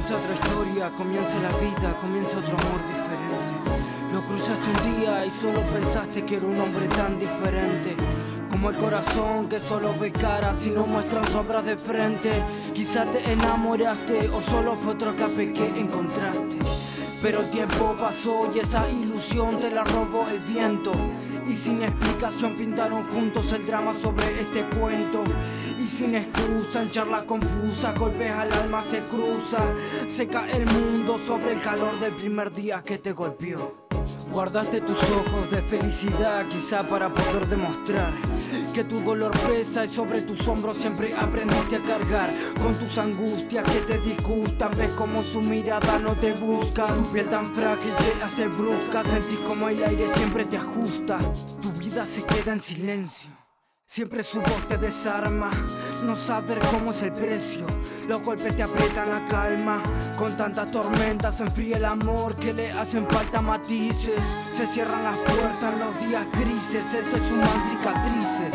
Comienza otra historia, comienza la vida, comienza otro amor diferente. Lo cruzaste un día y solo pensaste que era un hombre tan diferente. Como el corazón que solo ve caras y no muestran sombras de frente. Quizá te enamoraste o solo fue otro escape que encontraste. Pero el tiempo pasó y esa ilusión te la robó el viento. Y sin explicación pintaron juntos el drama sobre este cuento. Y sin excusa, en charla confusa, golpes al alma se cruza. Se cae el mundo sobre el calor del primer día que te golpeó. Guardaste tus ojos de felicidad, quizá para poder demostrar que tu dolor pesa y sobre tus hombros siempre aprendiste a cargar con tus angustias que te disgustan. Ves como su mirada no te busca, tu piel tan frágil se hace brusca. Sentís como el aire siempre te ajusta, tu vida se queda en silencio. Siempre su voz te desarma, no saber cómo es el precio. Los golpes te aprietan la calma, con tantas tormentas se enfría el amor que le hacen falta matices. Se cierran las puertas en los días grises, esto es suman cicatrices.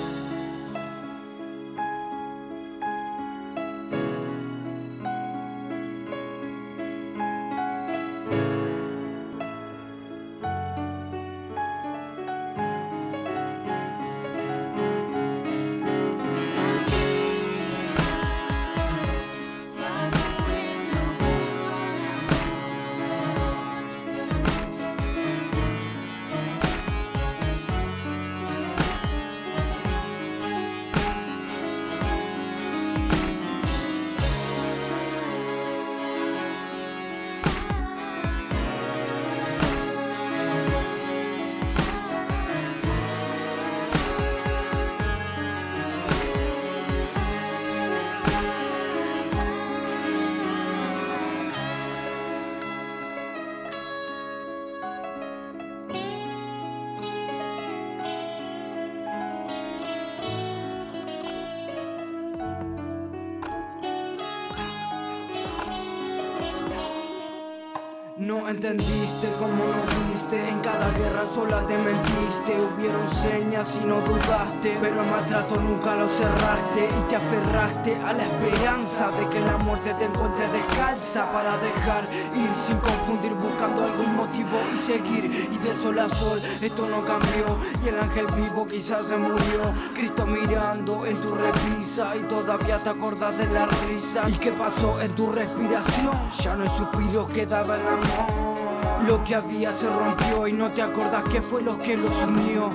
No entendiste como no viste, en cada guerra sola te mentiste. Hubieron señas y no dudaste, pero el maltrato nunca lo cerraste. Y te aferraste a la esperanza de que la muerte te encuentre descalza, para dejar ir sin confundir, buscando algún motivo y seguir. Y de sol a sol esto no cambió, y el ángel vivo quizás se murió. Cristo mirando en tu repisa y todavía te acordás de las risas. ¿Y qué pasó en tu respiración? Ya no hay suspiros, quedaba el amor. Lo que había se rompió y no te acordás qué fue lo que los unió.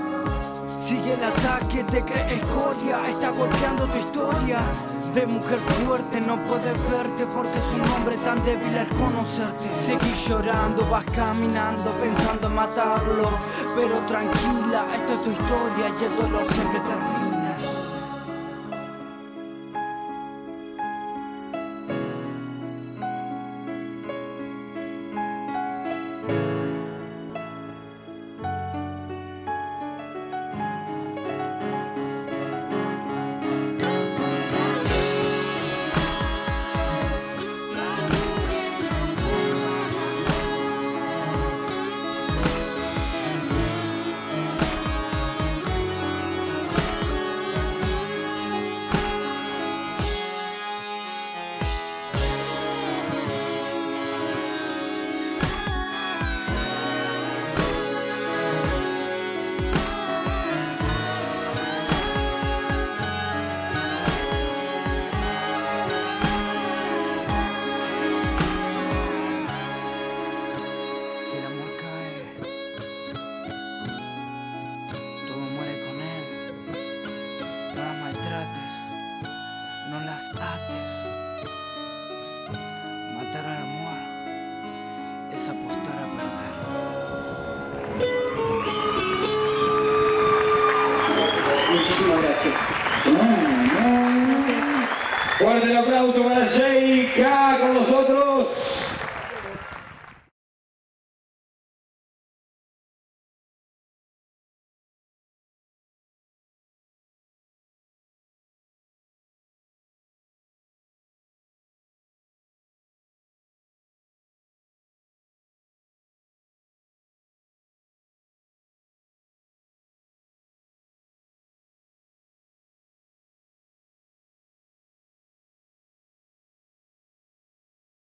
Sigue el ataque, te crees escoria, está golpeando tu historia. De mujer fuerte no puedes verte porque es un hombre tan débil al conocerte. Seguís llorando, vas caminando pensando en matarlo, pero tranquila, esta es tu historia y el dolor siempre termina. No las ates. Matar al amor es apostar a perder. Muchísimas gracias. Fuerte el aplauso para Jay K con nosotros.